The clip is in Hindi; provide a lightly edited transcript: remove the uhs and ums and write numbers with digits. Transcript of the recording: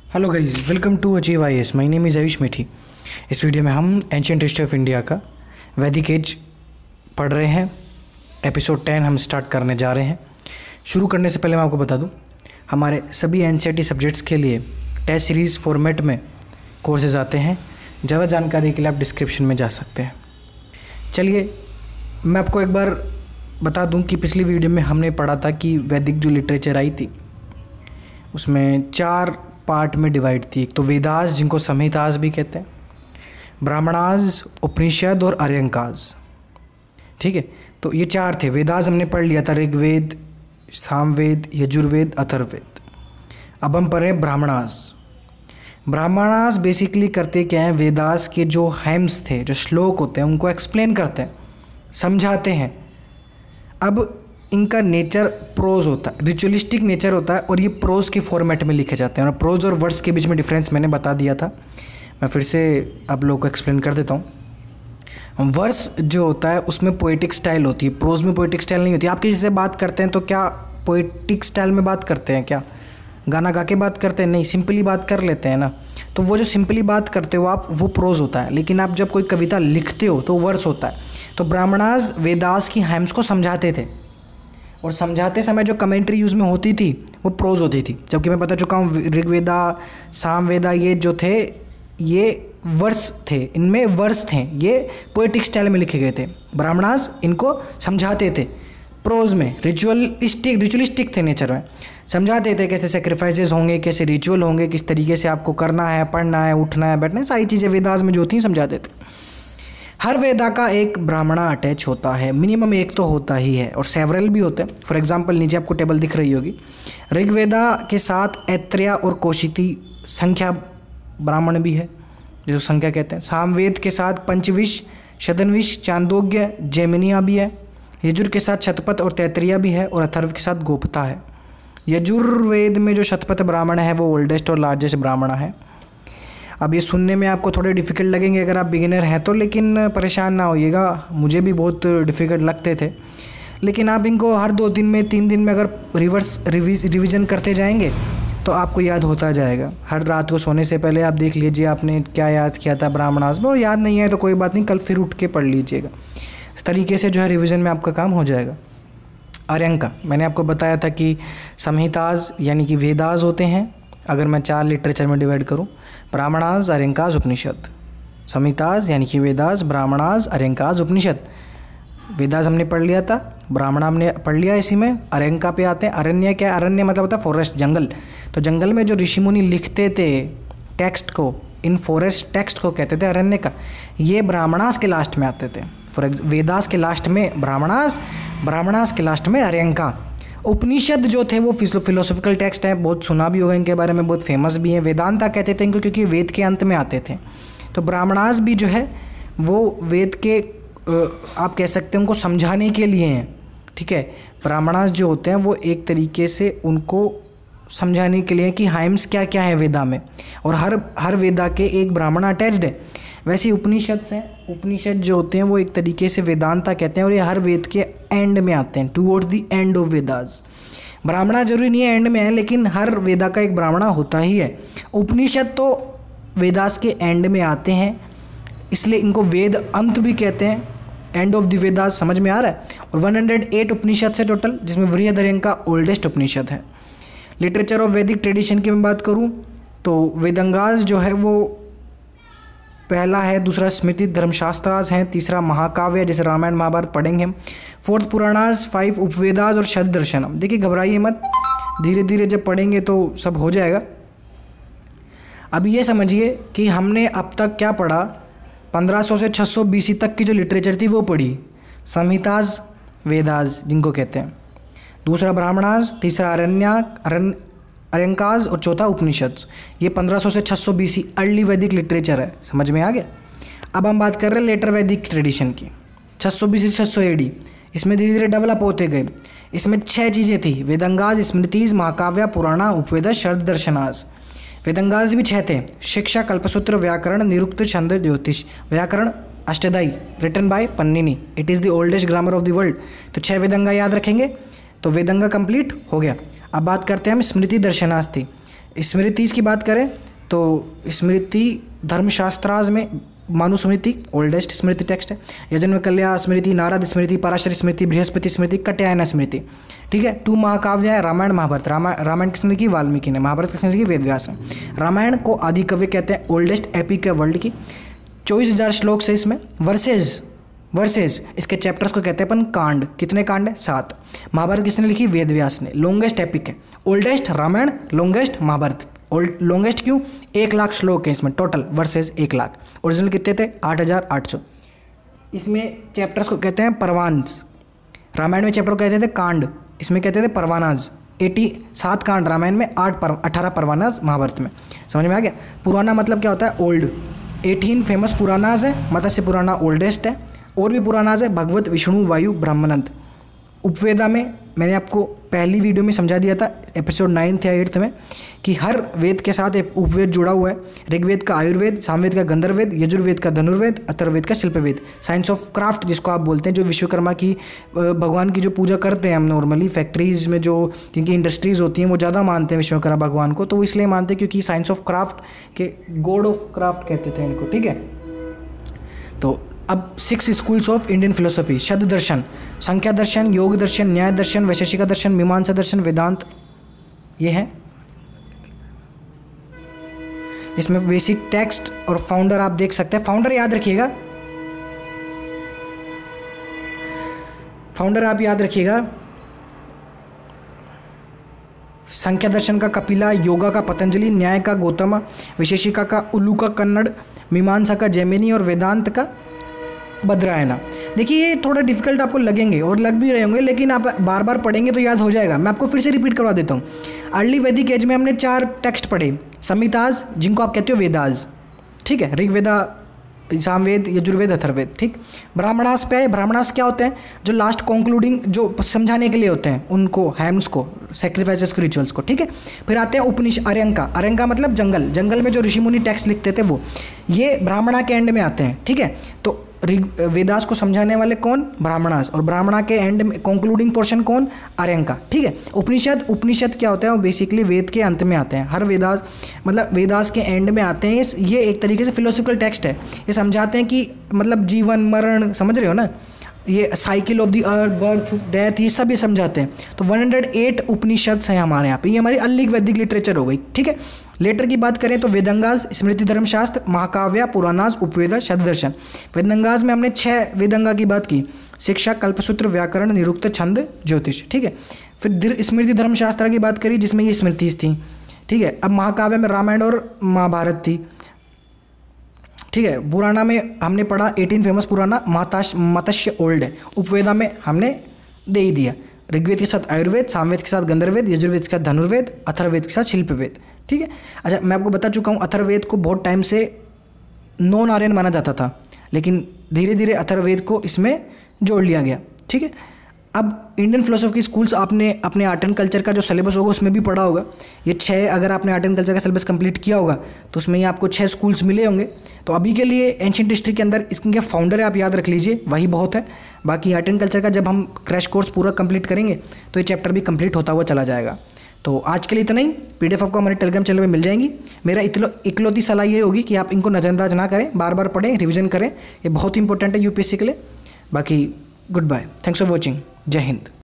Hello guys, welcome to achieve IAS. My name is Ayush Methi. इस वीडियो में हम एंशिएंट हिस्ट्री ऑफ इंडिया का वैदिक एज पढ़ रहे हैं। एपिसोड 10 हम स्टार्ट करने जा रहे हैं। शुरू करने से पहले मैं आपको बता दूं, हमारे सभी एनसीईआरटी सब्जेक्ट्स के लिए टेस्ट सीरीज़ फॉर्मेट में कोर्सेज आते हैं। ज़्यादा जानकारी के लिए आप डिस्क्रिप्शन में जा सकते हैं। चलिए मैं आपको एक बार बता दूं कि पिछली वीडियो में हमने पढ़ा था कि वैदिक जो लिटरेचर आई थी उसमें 4 पार्ट में डिवाइड थी। एक तो वेदास, जिनको संहितास भी कहते हैं, ब्राह्मणास, उपनिषद और आर्यंकास। ठीक है, तो ये 4 थे। वेदास हमने पढ़ लिया था, ऋग्वेद, सामवेद, यजुर्वेद, अथर्ववेद। अब हम पढ़ रहे हैं ब्राह्मणास। ब्राह्मणास बेसिकली करते क्या हैं, वेदास के जो हेम्स थे, जो श्लोक होते हैं, उनको एक्सप्लेन करते हैं, समझाते हैं। अब इनका नेचर प्रोज होता है, रिचुअलिस्टिक नेचर होता है और ये प्रोज के फॉर्मेट में लिखे जाते हैं। और प्रोज और वर्ड्स के बीच में डिफरेंस मैंने बता दिया था, मैं फिर से आप लोगों को एक्सप्लेन कर देता हूँ। वर्स जो होता है उसमें पोएटिक स्टाइल होती है, प्रोज में पोएटिक स्टाइल नहीं होती। आप किसी से बात करते हैं तो क्या पोएटिक स्टाइल में बात करते हैं, क्या गाना गा के बात करते हैं? नहीं, सिंपली बात कर लेते हैं ना। तो वो जो सिंपली बात करते हो आप, वो प्रोज होता है। लेकिन आप जब कोई कविता लिखते हो तो वर्स होता है। तो ब्राह्मणास वेदास की हेम्स को समझाते थे और समझाते समय जो कमेंट्री यूज़ में होती थी वो प्रोज होती थी। जबकि मैं बता चुका हूँ ऋग्वेदा, सामवेदा ये जो थे ये वर्स थे, इनमें वर्स थे, ये पोएटिक स्टाइल में लिखे गए थे। ब्राह्मणास इनको समझाते थे प्रोज में, रिचुअलिस्टिक थे नेचर में। समझाते थे कैसे सेक्रीफाइसेस होंगे, कैसे रिचुअल होंगे, किस तरीके से आपको करना है, पढ़ना है, उठना है, बैठना है, सारी चीज़ें वेदास में जो थी समझाते थे। हर वेदा का एक ब्राह्मणा अटैच होता है, मिनिमम एक तो होता ही है, और सेवरल भी होते हैं। फॉर एग्जांपल नीचे आपको टेबल दिख रही होगी, ऋग्वेदा के साथ ऐत्रेय और कौशिकी संख्या ब्राह्मण भी है, जिसको संख्या कहते हैं। सामवेद के साथ पंचविश, शतनविश, चांदोग्य, जैमिनिया भी है। यजुर के साथ शतपथ और तैतरीय भी है, और अथर्व के साथ गोपता है। यजुर्वेद में जो शतपथ ब्राह्मण है वो ओल्डेस्ट और लार्जेस्ट ब्राह्मण है। अब ये सुनने में आपको थोड़े डिफ़िकल्ट लगेंगे अगर आप बिगिनर हैं तो, लेकिन परेशान ना होइएगा, मुझे भी बहुत डिफ़िकल्ट लगते थे। लेकिन आप इनको हर 2 दिन में, 3 दिन में अगर रिवीजन करते जाएंगे तो आपको याद होता जाएगा। हर रात को सोने से पहले आप देख लीजिए आपने क्या याद किया था ब्राह्मणास में, और याद नहीं है तो कोई बात नहीं, कल फिर उठ के पढ़ लीजिएगा। इस तरीके से जो है रिविज़न में आपका काम हो जाएगा। आर्यंका, मैंने आपको बताया था कि संहितास यानी कि वेदास होते हैं। अगर मैं 4 लिटरेचर में डिवाइड करूं, ब्राह्मणास, आर्यंकास, उपनिषद। संहितास यानी कि वेदास, ब्राह्मणास, आर्यंकास, उपनिषद। वेदास हमने पढ़ लिया था, ब्राह्मण हमने पढ़ लिया। इसी में आर्यंका पे आते हैं। अरण्य क्या है? अरण्य मतलब होता है फॉरेस्ट, जंगल। तो जंगल में जो ऋषि मुनि लिखते थे टेक्स्ट को, इन फॉरेस्ट टेक्स्ट को कहते थे अरण्य का। ये ब्राह्मणास के लास्ट में आते थे। वेदास के लास्ट में ब्राह्मणास, ब्राह्मणास के लास्ट में आर्यंका। उपनिषद जो थे वो फिलोसॉफिकल टेक्स्ट हैं, बहुत सुना भी होगा इनके बारे में, बहुत फेमस भी हैं। वेदांता कहते थे इनको क्योंकि वेद के अंत में आते थे। तो ब्राह्मणास भी जो है वो वेद के आप कह सकते हैं उनको समझाने के लिए हैं। ठीक है, ब्राह्मणास जो होते हैं वो एक तरीके से उनको समझाने के लिए कि हाइम्स क्या क्या है वेदा में, और हर वेदा के एक ब्राह्मण अटैच्ड है। वैसे ही उपनिषद हैं, उपनिषद जो होते हैं वो एक तरीके से वेदांता कहते हैं, और ये हर वेद के एंड में आते हैं, towards the end of Vedas. Brahmana जरूरी नहीं है एंड में है, लेकिन हर वेदा का एक ब्राह्मणा होता ही है। उपनिषद तो वेदास के एंड में आते हैं, इसलिए इनको वेद अंत भी कहते हैं, एंड ऑफ द वेदास। समझ में आ रहा है? और 108 उपनिषद से टोटल, जिसमें बृहदारण्यका ओल्डेस्ट उपनिषद है। लिटरेचर ऑफ वैदिक ट्रेडिशन की मैं बात करूँ तो वेदंगास जो है वो पहला है, दूसरा स्मृति धर्मशास्त्रास हैं, तीसरा महाकाव्य जैसे रामायण महाभारत पढ़ेंगे हम, 4th पुराणास, 5 उपवेदास और शत दर्शनम। देखिए घबराइए मत, धीरे धीरे जब पढ़ेंगे तो सब हो जाएगा। अब ये समझिए कि हमने अब तक क्या पढ़ा, 1500 से 600 BC तक की जो लिटरेचर थी वो पढ़ी। संहितास वेदास जिनको कहते हैं, दूसरा ब्राह्मणास, तीसरा आर्यंकास और चौथा उपनिषद। ये 1500 से 600 BC अर्ली वैदिक लिटरेचर है। समझ में आ गया? अब हम बात कर रहे हैं लेटर वैदिक ट्रेडिशन की, 600 BC से 600 AD। इसमें धीरे धीरे डेवलप होते गए। इसमें 6 चीज़ें थी, वेदंगास, स्मृतिज, महाकाव्य, पुराणा, उपवेद, शरद दर्शनास। वेदंगास भी 6 थे, शिक्षा, कल्पसूत्र, व्याकरण, निरुक्त, Chhanda, Jyotisha. Vyakarana Ashtadhyayi, written by Panini, it is the oldest grammar of the world. तो 6 वेदंगा याद रखेंगे तो वेदंगा कंप्लीट हो गया। अब बात करते हैं हम स्मृति दर्शनास थी। स्मृतिज की बात करें तो स्मृति धर्मशास्त्राज में मनुस्मृति ओल्डेस्ट स्मृति टेक्स्ट है, यजनकल्या स्मृति, नारद स्मृति, पराशर स्मृति, बृहस्पति स्मृति, कात्यायन स्मृति। ठीक है। 2 महाकाव्य है रामायण महाभारत। रामायण किसने लिखी? वाल्मीकि ने। महाभारत किसने लिखी? वेद व्यास ने। रामायण को आदि काव्य कहते हैं, ओल्डेस्ट एपिक है वर्ल्ड की। 24,000 श्लोक से इसमें। वर्सेज इसके चैप्टर्स को कहते हैं अपन कांड। कितने कांड है? 7। महाभारत किसने लिखी? वेद व्यास ने। लॉन्गेस्ट एपिक है, oldest Ramayana, longest Mahabharata. Longest क्यों? 1,00,000 श्लोक है इसमें टोटल, वर्सेज 1,00,000। ओरिजिनल कितने थे? 8,800। इसमें चैप्टर्स को कहते हैं परवान्स। रामायण में चैप्टर को कहते थे कांड, इसमें कहते थे परवानाज। 7 कांड रामायण में, 18 परवानाज महाभारत में। समझ में आ गया? पुराना मतलब क्या होता है? ओल्ड। 18 फेमस पुरानाज है। मत्स्य पुराना ओल्डेस्ट है। और भी पुरानाज है, भगवत, विष्णु, वायु, ब्रह्मानंद। उपवेदा में मैंने आपको पहली वीडियो में समझा दिया था, एपिसोड 9 या 8 में, कि हर वेद के साथ एक उपवेद जुड़ा हुआ है। ऋग्वेद का आयुर्वेद, सामवेद का गंधर्ववेद, यजुर्वेद का धनुर्वेद, अथर्ववेद का शिल्पवेद। साइंस ऑफ क्राफ्ट जिसको आप बोलते हैं, जो विश्वकर्मा की भगवान की जो पूजा करते हैं हम नॉर्मली फैक्ट्रीज में, जो जिनकी इंडस्ट्रीज़ होती हैं वो ज़्यादा मानते हैं विश्वकर्मा भगवान को। तो वो इसलिए मानते हैं क्योंकि साइंस ऑफ क्राफ्ट के गॉड ऑफ क्राफ्ट कहते थे इनको। ठीक है। तो अब 6 स्कूल्स ऑफ इंडियन फिलोसफी: शब्द दर्शन, संख्या दर्शन, योग दर्शन, न्याय दर्शन, वैशेषिक दर्शन, मीमांसा दर्शन, वेदांत, ये है। इसमें बेसिक टेक्स्ट और फाउंडर आप देख सकते हैं। फाउंडर याद रखिएगा, फाउंडर आप याद रखिएगा। संख्या दर्शन का कपिला, योगा का पतंजलि, न्याय का गौतम, वैशेषिका का उलूका कन्नड़, मीमांसा का जैमिनी और वेदांत का बद्रायना। देखिए ये थोड़ा डिफिकल्ट आपको लगेंगे और लग भी रहे होंगे, लेकिन आप बार बार पढ़ेंगे तो याद हो जाएगा। मैं आपको फिर से रिपीट करवा देता हूँ। अर्ली वैदिक एज में हमने 4 टेक्स्ट पढ़े, संहिताज जिनको आप कहते हो वेदाज। ठीक है। ऋग्वेदा, सामवेद, यजुर्वेद, अथर्ववेद। ठीक। ब्राह्मणास पे, ब्राह्मणास क्या होते हैं? जो लास्ट कंक्लूडिंग, जो समझाने के लिए होते हैं उनको, हैम्स को, सैक्रिफाइसेस के रिचुअल्स को। ठीक है। फिर आते हैं उपनिषद, अरंका। अरंका मतलब जंगल, जंगल में जो ऋषि मुनि टेक्स्ट लिखते थे वो, ये ब्राह्मणा के एंड में आते हैं। ठीक है। तो वेदास को समझाने वाले कौन? ब्राह्मणास। और ब्राह्मणा के एंड में कंक्लूडिंग पोर्शन कौन? आर्यंका। ठीक है। उपनिषद, उपनिषद क्या होता है? वो बेसिकली वेद के अंत में आते हैं। हर वेदास मतलब वेदास के एंड में आते हैं। ये एक तरीके से फिलोसफिकल टेक्स्ट है। ये समझाते हैं कि मतलब जीवन मरण, समझ रहे हो ना, ये cycle of the earth, birth, death, ये सब ये समझाते हैं। तो 108 उपनिषद हैं हमारे यहाँ पे। ये हमारी अर्ली वैदिक लिटरेचर हो गई। ठीक है। लेटर की बात करें तो वेदंगाज, स्मृति धर्मशास्त्र, महाकाव्य, पुराणाज, उपवेद, शब्द दर्शन। वेदंगाज में हमने 6 वेदंगा की बात की: शिक्षा, कल्पसूत्र, व्याकरण, निरुक्त, छंद, ज्योतिष। ठीक है। फिर स्मृति धर्मशास्त्र की बात करी जिसमें ये स्मृतिज थी। ठीक है। अब महाकाव्य में रामायण और महाभारत थी। ठीक है। पुराना में हमने पढ़ा 18 फेमस पुराना, मत्स्य ओल्ड है। उपवेदा में हमने दे ही दिया, ऋग्वेद के साथ आयुर्वेद, सामवेद के साथ गंधर्ववेद, यजुर्वेद के साथ धनुर्वेद, अथर्ववेद के साथ शिल्पवेद। ठीक है। अच्छा, मैं आपको बता चुका हूँ अथर्ववेद को बहुत टाइम से नॉन आर्यन माना जाता था, लेकिन धीरे धीरे अथर्ववेद को इसमें जोड़ लिया गया। ठीक है। अब इंडियन फिलोसफी स्कूल्स आपने अपने आर्ट एंड कल्चर का जो सिलेबस होगा उसमें भी पढ़ा होगा। ये 6, अगर आपने आर्ट एंड कल्चर का सिलेबस कंप्लीट किया होगा तो उसमें ये आपको 6 स्कूल्स मिले होंगे। तो अभी के लिए एंशिएंट हिस्ट्री के अंदर इसके फाउंडर है, आप याद रख लीजिए, वही बहुत है। बाकी आर्ट एंड कल्चर का जब हम क्रैश कोर्स पूरा कंप्लीट करेंगे तो ये चैप्टर भी कंप्लीट होता हुआ चला जाएगा। तो आज के लिए इतना ही। PDF आपको हमारे टेलीग्राम चैनल में मिल जाएंगी। मेरा इकलौती सलाह ये होगी कि आप इनको नज़रअंदाज ना करें, बार बार पढ़ें, रिविजन करें। ये बहुत इंपॉर्टेंट है UPSC के लिए। बाकी good bye, thanks for watching, Jai Hind.